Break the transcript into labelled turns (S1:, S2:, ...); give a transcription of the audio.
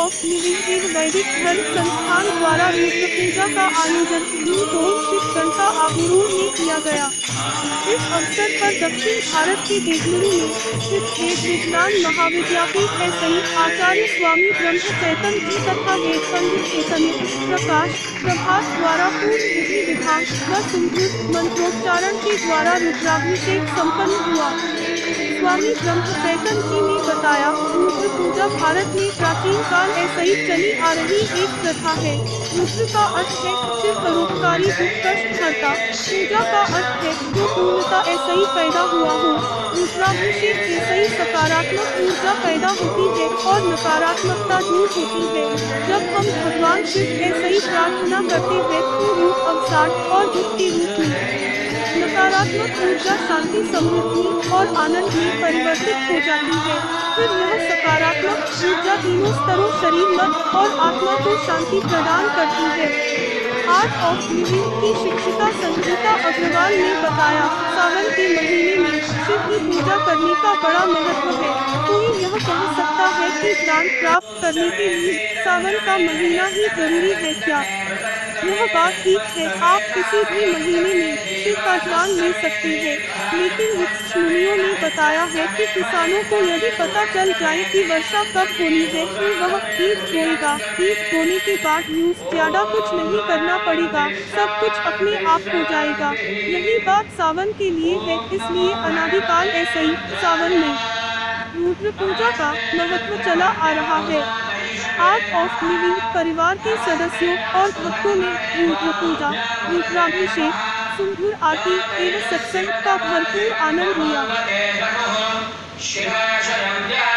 S1: Of living एक वैदिक धर्म संस्थान द्वारा रुद्र पूजा का आयोजन शिव गंगा आबुरूर में किया गया। इस अवसर पर दक्षिण भारत के बेंगलुरु में स्थित वेद विज्ञान महाविद्यापीठ SI आचार्य स्वामी ब्रह्म चैतन्य जी तथा वेद पंडित चैतन्य प्रकाश प्रभात द्वारा पूर्ण विधि विधान व सुंदर मंत्रोच्चारण के द्वारा रुद्राभिषेक संपन्न हुआ। स्वामी ब्रह्म चैतन्य जी ने बताया, रुद्र पूजा भारत में प्राचीन काल से ही चली आ रही एक प्रथा है। रुद्र का अर्थ है शिव परोपकारी दुख कष्ट हरता। पूजा का अर्थ है जो पूर्णता ऐसा ही पैदा हुआ हो। रुद्राभिषेक ऐसा ही सकारात्मक ऊर्जा पैदा होती है और नकारात्मकता दूर होती है। जब हम भगवान शिव ऐसा ही प्रार्थना करते हैं तो रूप अवसाद और दुख के रूप में नकारात्मक ऊर्जा शांति समृद्धि और आनंद में परिवर्तित हो जाती है। फिर यह सकारात्मक ऊर्जा तीनों स्तरों शरीर मन और आत्मा को शांति प्रदान करती है। आर्ट ऑफ लिविंग की शिक्षिका संगीता अग्रवाल ने बताया, सावन के महीने में शिव की पूजा करने का बड़ा महत्व है। कोई यह कह सकता है कि ज्ञान प्राप्त करने के लिए सावन का महीना ही जरूरी है क्या? यह बात ठीक है, आप किसी भी महीने में शिव का ज्ञान ले सकते हैं, लेकिन मुनियों ने बताया है कि किसानों को यदि पता चल जाए कि वर्षा कब होनी है तो वह बीज बोएगा। बीज बोने के बाद ज्यादा कुछ नहीं करना पड़ेगा, सब कुछ अपने आप हो जाएगा। यही बात सावन के लिए है, इसलिए अनादिकाल ऐसे ही सावन में रुद्र पूजा का महत्व चला आ रहा है। आर्ट ऑफ लिविंग परिवार के सदस्यों और भक्तों ने रुद्र पूजा, रुद्राभिषेक, सुंदर आरती एवं सत्संग का भरपूर आनंद लिया।